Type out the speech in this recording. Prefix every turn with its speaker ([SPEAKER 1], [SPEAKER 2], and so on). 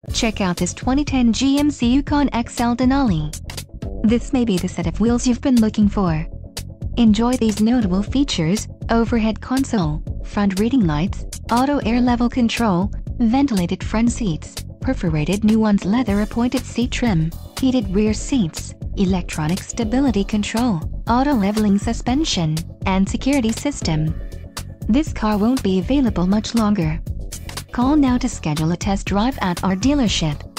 [SPEAKER 1] Check out this 2010 GMC Yukon XL Denali. This may be the set of wheels you've been looking for. Enjoy these notable features: overhead console, front reading lights, auto air level control, ventilated front seats, perforated nuance leather appointed seat trim, heated rear seats, electronic stability control, auto leveling suspension, and security system. This car won't be available much longer. Call now to schedule a test drive at our dealership.